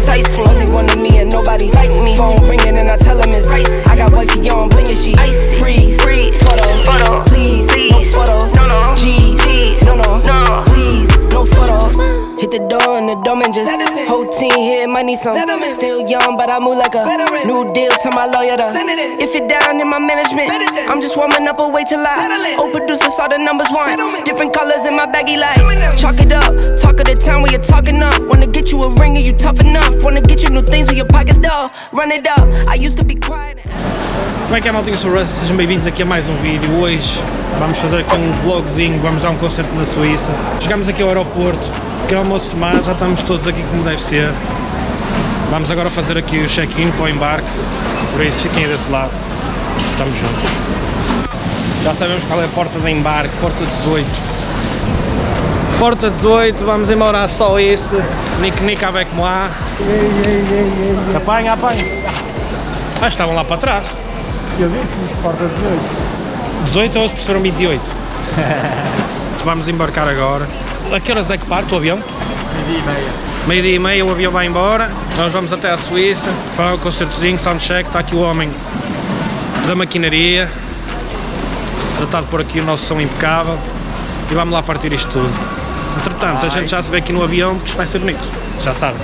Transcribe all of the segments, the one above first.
precise one. Only one of me and nobody's like me. Phone ringing and I tell him it's ice. I got wifey on bling and she icy. Freeze, photo, please, no photos. G's, no, please, no photos. Hit the door and the dome and just whole team here might need some. Still young but I move like a new deal to my lawyer to. If you're down in my management, I'm just warming up, wait till I old producer saw the numbers one. Different colors in my baggy light. Chalk it up, talk of the town when you're talking up. Wanna get you a ring and you tough enough. Wanna get you new things when your pockets dull. Run it up, I used to be quiet. Como é que é, maltinha? Sou o Russ, sejam bem-vindos aqui a mais um vídeo. Hoje vamos fazer aqui um vlogzinho, vamos dar um concerto na Suíça. Chegamos aqui ao aeroporto, que é o almoço de mar, já estamos todos aqui como deve ser. Vamos agora fazer aqui o check-in para o embarque, por isso fiquem desse lado, estamos juntos. Já sabemos qual é a porta de embarque, porta 18. Porta 18, vamos embora só isso, nique avec moi. Apanha. Ah, estavam lá para trás. Eu disse, porta 18. 18 ou eles perceberam 28? Vamos embarcar agora. A que horas é que parte o avião? Meio-dia e meia. Meio-dia e meia o avião vai embora. Nós vamos até à Suíça. Para o concertozinho, soundcheck. Está aqui o homem da maquinaria. Tratar de pôr aqui o nosso som impecável. E vamos lá partir isto tudo. Entretanto, a gente já se vê aqui no avião, porque isto vai ser bonito. Já sabe.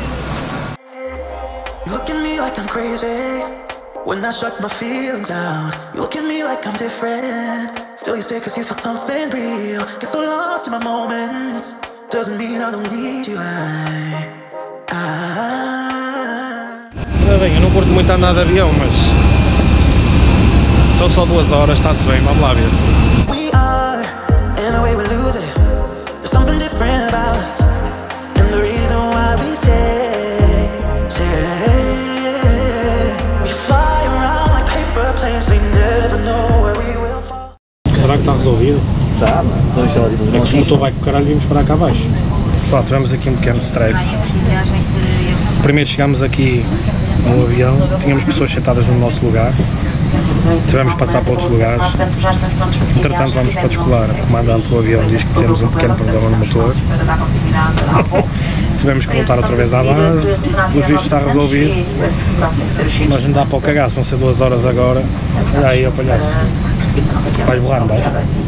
When I shut my feelings down, you look at me like I'm different. Still you stay cause you feel something real. Get so lost in my moments. Doesn't mean I don't need you. Ainda bem, eu não curto muito andar de avião, mas são só 2 horas, está-se bem, vamos lá ver. We are, in a way we lose it. There's something different about us. And the reason why we stay. Será que está resolvido? Está, mano. É que o motor vai com o caralho e vimos parar cá abaixo. Pessoal, tivemos aqui um pequeno stress. Primeiro chegámos aqui no avião, tínhamos pessoas sentadas no nosso lugar. Tivemos de passar para outros lugares. Entretanto vamos para descolar. O comandante do avião diz que temos um pequeno problema no motor. Tivemos que voltar outra vez à base. Os vistos está resolvido. Mas não dá para o cagaço, vão ser 2 horas agora. Olha aí, ó palhaço. Vais borrar, não vai?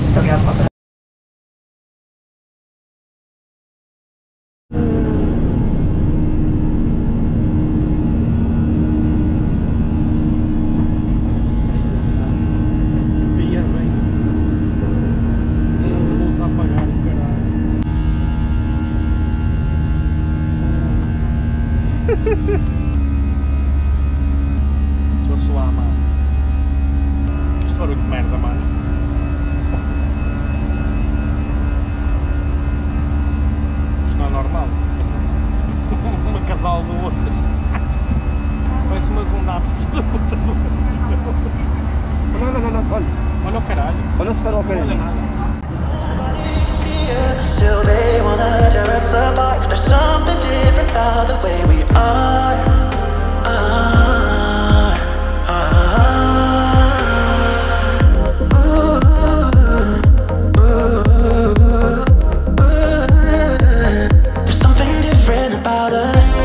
Estou a suar, mano. Isto barulho de merda, mano. Isto não é normal. Parece uma casal de outras. Parece umas ondadas da puta do Não, olha. Olha o caralho. Olha se para o caralho. Olha nada. Still they wanna tear us apart. There's something different about the way we are. There's something different about us.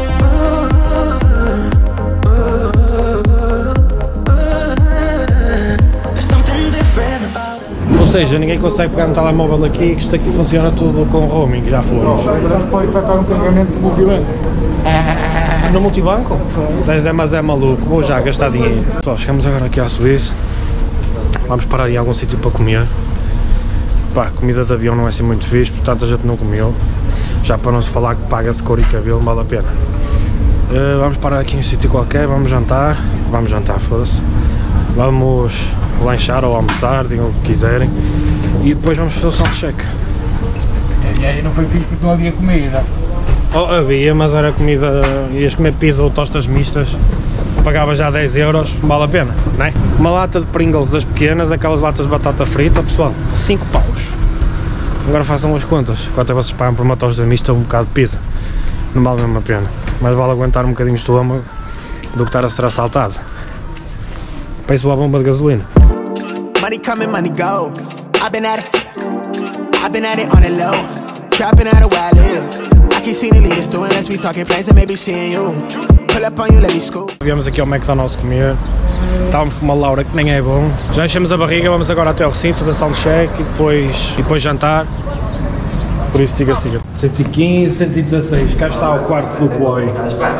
There's something different about us. Ou seja, ninguém consegue pegar no telemóvel aqui, que isto aqui funciona tudo com roaming, já fomos. Agora pode efetuar um carregamento de multibanco. No multibanco? Mas é maluco, vou já gastar dinheiro. Pessoal, chegamos agora aqui à Suíça. Vamos parar em algum sítio para comer. Pá, comida de avião não é assim muito fixe, portanto a gente não comeu. Já para não se falar que paga-se cor e cabelo, vale a pena. Vamos parar aqui em um sítio qualquer, vamos jantar, foda-se. Vamos lanchar ou almoçar, digam o que quiserem. E depois vamos fazer o soundcheck. A viagem não foi fixe porque não havia comida. Oh, havia, mas era comida, ias comer pizza ou tostas mistas, pagava já 10 euros, vale a pena, não é? Uma lata de Pringles das pequenas, aquelas latas de batata frita, pessoal, 5 paus. Agora façam as contas, quanto é que vocês pagam por uma tosta mista ou um bocado de pizza? Não vale mesmo a pena, mas vale aguentar um bocadinho de estômago do que estar a ser assaltado. Penso a bomba de gasolina. Money coming, money go. I've been at it on the low. Trapping out of where I live. I keep seeing the leaders doing, let's be talking plans and maybe seeing you. Pull up on you, let me scoop. Viemos aqui ao McDonald's comer. Estávamos com uma Laura que nem é bom. Já enchemos a barriga, vamos agora até ao recinto fazer soundcheck e depois jantar. Por isso siga. 115, 116, cá está o quarto do boy.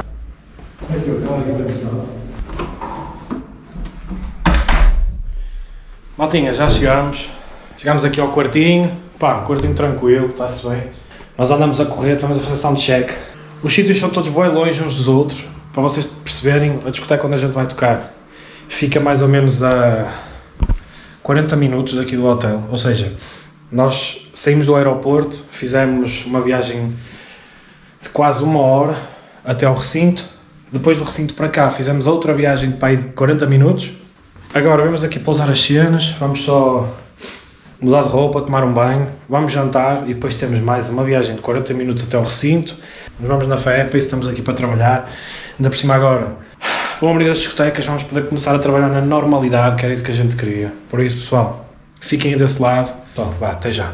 Maltinha, já chegámos. Chegámos aqui ao quartinho. Pá, um quartinho tranquilo, está-se bem. Nós andamos a correr, estamos a fazer soundcheck. Os sítios são todos bem longe uns dos outros. Para vocês perceberem, a discoteca onde a gente vai tocar fica mais ou menos a 40 minutos daqui do hotel. Ou seja, nós saímos do aeroporto, fizemos uma viagem de quase 1 hora até ao recinto. Depois do recinto para cá fizemos outra viagem de 40 minutos. Agora vamos aqui pousar as cenas, vamos só mudar de roupa, tomar um banho, vamos jantar e depois temos mais uma viagem de 40 minutos até ao recinto. Nós vamos na FEP e estamos aqui para trabalhar. Ainda por cima agora vão abrir as discotecas, vamos poder começar a trabalhar na normalidade, que era isso que a gente queria. Por isso, pessoal, fiquem aí desse lado. Então, vá, até já.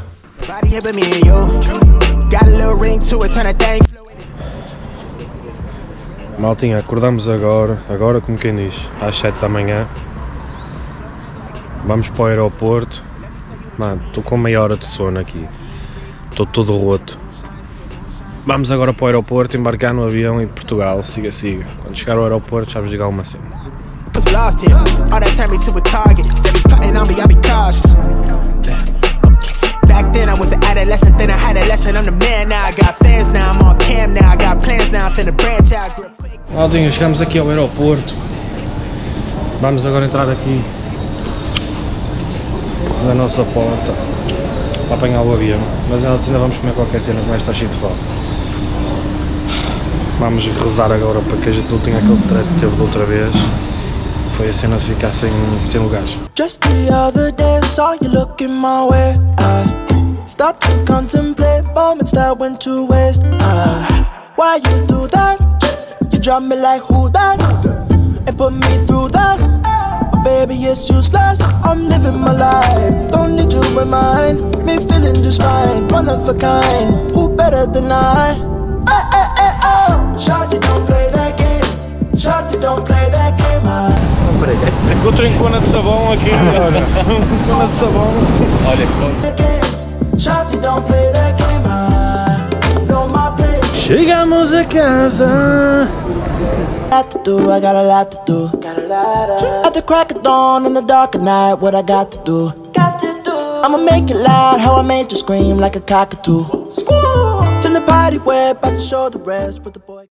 Maltinha, acordamos agora como quem diz, às 7 da manhã. Vamos para o aeroporto. Mano, estou com meia hora de sono aqui. Estou todo roto. Vamos agora para o aeroporto, embarcar no avião e de Portugal, siga. Quando chegar ao aeroporto já vos digo alguma cena. Maldinho, chegamos aqui ao aeroporto. Vamos agora entrar aqui na nossa porta para apanhar o avião, mas antes ainda vamos comer qualquer cena que vai estar cheio de fome. Vamos rezar agora para que a gente não tenha aquele stress que teve da outra vez. Foi a cena de ficar sem lugares. Just the other day, saw you looking my way. I start to contemplate moments that went to waste. Why you do that? You drop me like who that? And put me through that. Baby, it's useless, I'm living my life. Don't need you in mind, me feeling just fine. One of a kind, who better than I? Oh, Shawty, don't play that game. Shawty, don't play that game. Encontrei cona de sabão aqui, olha. Cona de sabão. Olha. Shawty, don't play that game. Know my place. Chegamos a casa. I got a lot to do. At the crack of dawn, in the dark of night, what I got to do? I'ma make it loud, how I made you scream like a cockatoo. Turn the party way, about to show the rest, but the boy.